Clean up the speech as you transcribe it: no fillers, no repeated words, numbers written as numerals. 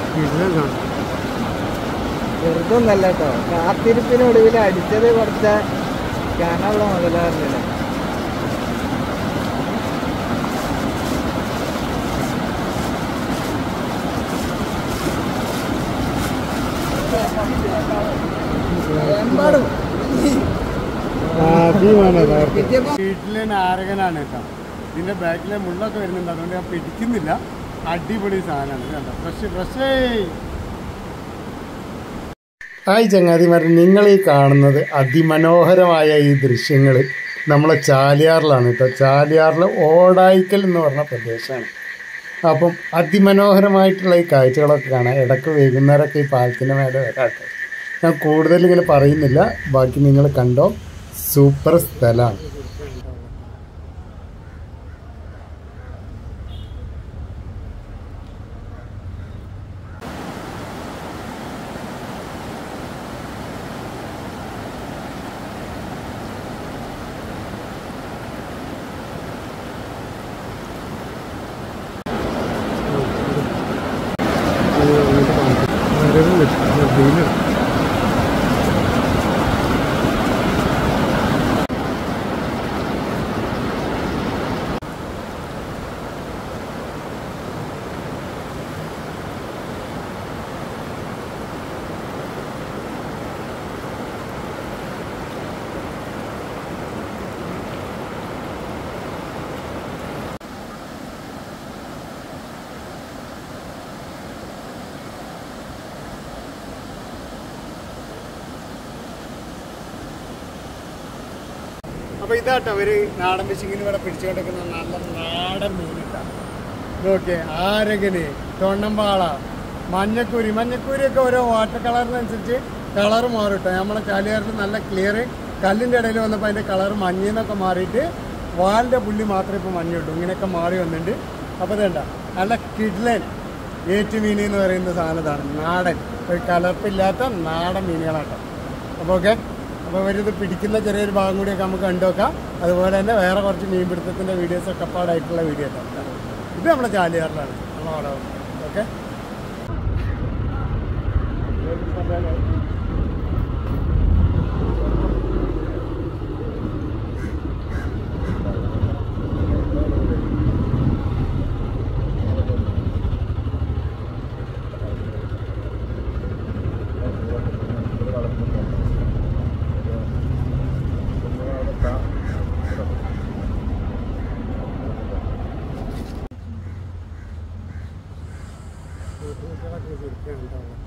ചെറുതൊന്നല്ല കേട്ടോ, കാത്തിരിപ്പിനൊടുവിൽ അടിച്ചത് കുറച്ച കനുള്ള മുതലാറില്ല. വീട്ടിലെ നാരകനാണ് കേട്ടോ. ഇതിന്റെ ബാക്കിലെ മുള്ളൊക്കെ വരുന്നുണ്ട്, അതുകൊണ്ട് ഞാൻ പിടിക്കുന്നില്ല. അടിപൊളി സാധനമാണ് കേട്ടോ, ഫ്രഷ്. ഹായ് ചങ്ങാതിമാരെ, നിങ്ങൾ ഈ കാണുന്നത് അതിമനോഹരമായ ഈ ദൃശ്യങ്ങൾ നമ്മളെ ചാലിയാറിലാണ് കേട്ടോ. ചാലിയാറിൽ ഓടായിക്കൽ എന്ന് പറഞ്ഞ പ്രദേശമാണ്. അപ്പം അതിമനോഹരമായിട്ടുള്ള ഈ കാഴ്ചകളൊക്കെ കാണാം. ഇടയ്ക്ക് വൈകുന്നേരമൊക്കെ ഈ പാലത്തിൻ്റെ മേലെ വരാട്ടോ. ഞാൻ കൂടുതൽ ഇങ്ങനെ പറയുന്നില്ല, ബാക്കി നിങ്ങൾ കണ്ടോ. സൂപ്പർ സ്ഥലമാണ്. അപ്പോൾ ഇതാട്ടോ ഒരു നാടൻ ഫിഷിങ്ങിന് ഇവിടെ പിടിച്ചുകൊണ്ടിരിക്കുന്ന നല്ല നാടൻ മീനിട്ടാണ്. നോക്കിയേ, ആരകന്, തൊണ്ണമ്പാള, മഞ്ഞക്കൂരിയൊക്കെ ഓരോ വാട്ടർ കളറിനനുസരിച്ച് കളർ മാറും കേട്ടോ. നമ്മളെ ചാലിയാറിൽ നല്ല ക്ലിയർ കല്ലിൻ്റെ ഇടയിൽ വന്നപ്പോൾ അതിൻ്റെ കളർ മഞ്ഞെന്നൊക്കെ മാറിയിട്ട് വാലിൻ്റെ പുള്ളി മാത്രമേ ഇപ്പോൾ മഞ്ഞുള്ളൂ. ഇങ്ങനെയൊക്കെ മാറി വന്നിട്ടുണ്ട്. അപ്പോൾ ഇതേണ്ട നല്ല കിഡ്ലൻ ഏറ്റുമീൻ എന്ന് പറയുന്ന സാധനത്താണ്. നാടൻ, ഒരു കലർപ്പില്ലാത്ത നാടൻ മീനുകളാട്ടോ. അപ്പോൾ ഓക്കെ, അപ്പോൾ അവരിത് പിടിക്കുന്ന ചെറിയൊരു ഭാഗം കൂടിയൊക്കെ നമുക്ക് കണ്ടുവെക്കാം. അതുപോലെ തന്നെ വേറെ കുറച്ച് മീൻപിടുത്തത്തിൻ്റെ വീഡിയോസൊക്കെ അപ്പാടായിട്ടുള്ള വീഡിയോ കേട്ടോ. ഇത് നമ്മുടെ ചാലിയാറിലാണ്, നമ്മളവിടെ. ഓക്കെ, ശരിക്കും